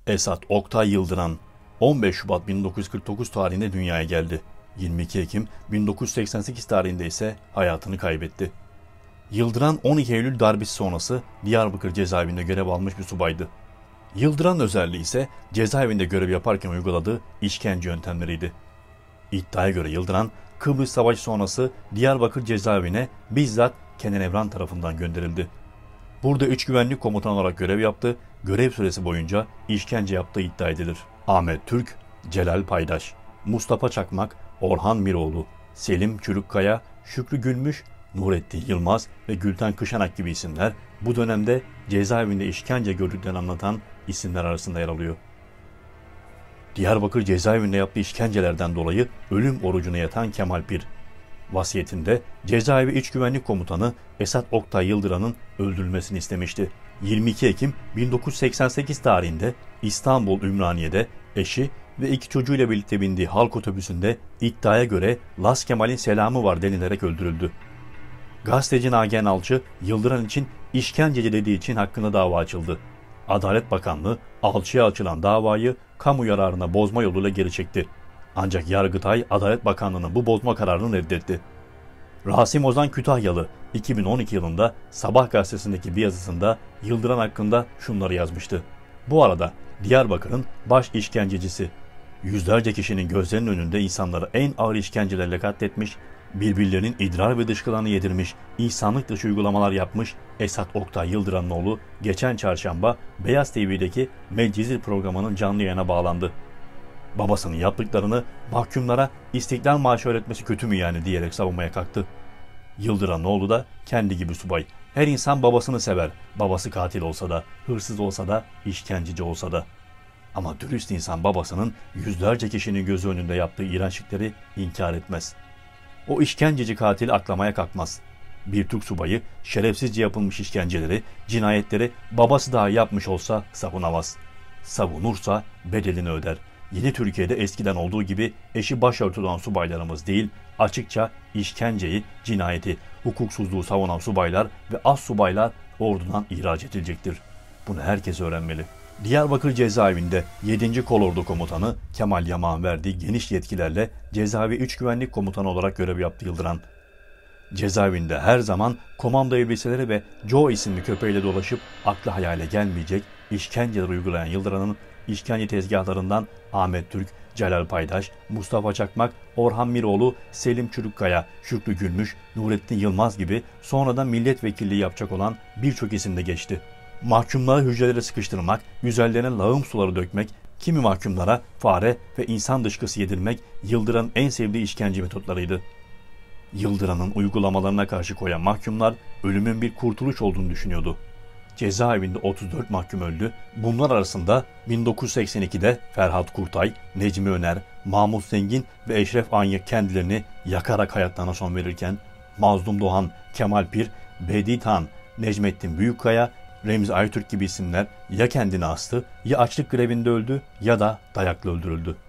Esat Oktay Yıldıran 15 Şubat 1949 tarihinde dünyaya geldi. 22 Ekim 1988 tarihinde ise hayatını kaybetti. Yıldıran 12 Eylül darbesi sonrası Diyarbakır cezaevinde görev almış bir subaydı. Yıldıran özelliği ise cezaevinde görev yaparken uyguladığı işkence yöntemleriydi. İddiaya göre Yıldıran, Kıbrıs Savaşı sonrası Diyarbakır cezaevine bizzat Kenan Evren tarafından gönderildi. Burada 3 güvenlik komutanı olarak görev yaptı, görev süresi boyunca işkence yaptığı iddia edilir. Ahmet Türk, Celal Paydaş, Mustafa Çakmak, Orhan Miroğlu, Selim Çürükkaya, Şükrü Gülmüş, Nurettin Yılmaz ve Gülten Kışanak gibi isimler bu dönemde cezaevinde işkence gördüklerini anlatan isimler arasında yer alıyor. Diyarbakır cezaevinde yaptığı işkencelerden dolayı ölüm orucuna yatan Kemal Pir, vasiyetinde cezaevi iç güvenlik komutanı Esat Oktay Yıldıran'ın öldürülmesini istemişti. 22 Ekim 1988 tarihinde İstanbul Ümraniye'de eşi ve 2 çocuğuyla birlikte bindiği halk otobüsünde iddiaya göre Las Kemal'in selamı var denilerek öldürüldü. Gazeteci Nagihan Alçı, Yıldıran için işkenceci dediği için hakkında dava açıldı. Adalet Bakanlığı Alçı'ya açılan davayı kamu yararına bozma yoluyla geri çekti. Ancak Yargıtay Adalet Bakanlığı'nın bu bozma kararını reddetti. Rasim Ozan Kütahyalı 2012 yılında Sabah gazetesindeki bir yazısında Yıldıran hakkında şunları yazmıştı. Bu arada Diyarbakır'ın baş işkencecisi, yüzlerce kişinin gözlerinin önünde insanları en ağır işkencelerle katletmiş, birbirlerinin idrar ve dışkılarını yedirmiş, insanlık dışı uygulamalar yapmış Esat Oktay Yıldıran'ın oğlu geçen çarşamba Beyaz TV'deki Medcezir programının canlı yayına bağlandı. Babasının yaptıklarını mahkumlara İstiklal Marşı öğretmesi kötü mü yani diyerek savunmaya kalktı. Yıldıran'ın oğlu da kendi gibi subay. Her insan babasını sever. Babası katil olsa da, hırsız olsa da, işkenceci olsa da. Ama dürüst insan babasının yüzlerce kişinin gözü önünde yaptığı iğrençlikleri inkar etmez. O işkenceci katili aklamaya kalkmaz. Bir Türk subayı şerefsizce yapılmış işkenceleri, cinayetleri babası dahi yapmış olsa savunamaz. Savunursa bedelini öder. Yeni Türkiye'de eskiden olduğu gibi eşi başörtülü olan subaylarımız değil, açıkça işkenceyi, cinayeti, hukuksuzluğu savunan subaylar ve az subaylar ordudan ihraç edilecektir. Bunu herkes öğrenmeli. Diyarbakır cezaevinde 7. Kolordu Komutanı Kemal Yamak'ın verdiği geniş yetkilerle cezaevi iç güvenlik komutanı olarak görev yaptı Yıldıran. Cezaevinde her zaman komando elbiseleri ve Joe isimli köpeğiyle dolaşıp aklı hayale gelmeyecek işkenceler uygulayan Yıldıran'ın işkence tezgahlarından Ahmet Türk, Celal Paydaş, Mustafa Çakmak, Orhan Miroğlu, Selim Çürükkaya, Şükrü Gülmüş, Nurettin Yılmaz gibi sonradan milletvekilliği yapacak olan birçok isim de geçti. Mahkumları hücrelere sıkıştırmak, üzerlerine lağım suları dökmek, kimi mahkumlara fare ve insan dışkısı yedirmek Yıldıran'ın en sevdiği işkence metotlarıydı. Yıldıran'ın uygulamalarına karşı koyan mahkumlar ölümün bir kurtuluş olduğunu düşünüyordu. Cezaevinde 34 mahkum öldü. Bunlar arasında 1982'de Ferhat Kurtay, Necmi Öner, Mahmut Zengin ve Eşref Anya kendilerini yakarak hayatlarına son verirken Mazlum Doğan, Kemal Pir, Bedi Tan, Necmettin Büyükkaya, Remzi Aytürk gibi isimler ya kendini astı, ya açlık grevinde öldü ya da dayakla öldürüldü.